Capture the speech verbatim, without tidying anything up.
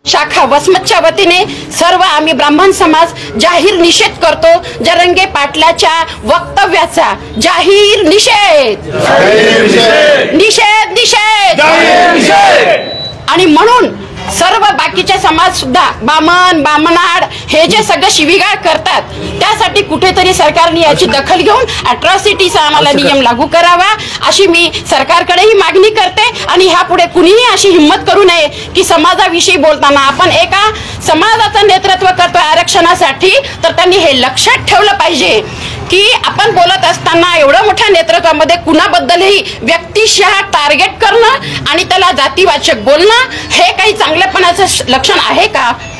शाखा वसमतच्या वतीने सर्व आम्ही ब्राह्मण समाज जाहीर निषेध करतो। जरंगे पाटलाच्या वक्तव्याचा जाहीर निषेध निषेध निषेध आणि म्हणून सर्व बाकीचे समाज सुद्धा बामण बामणाड हे जे सगळं शिवीगाळ करतात त्यासाठी कुठेतरी सरकारने याची दखल घेऊन अट्रॉसिटीचा आम्हाला नियम लागू करावा अशी मी सरकारकडेही मागणी करते। आणि ह्यापुढे कुणीही अशी हिम्मत करू नये की समाजाविषयी बोलताना आपण एका समाजाचं नेतृत्व करतोय आरक्षणासाठी, तर त्यांनी हे लक्षात ठेवलं पाहिजे की आपण बोलत असताना एवढं मोठ्या नेतृत्वामध्ये कुणाबद्दलही व्यक्तिशः टार्गेट करणं आणि त्याला जातीवाचक बोलणं हे काही चांगल्यापणाचं लक्षण आहे का?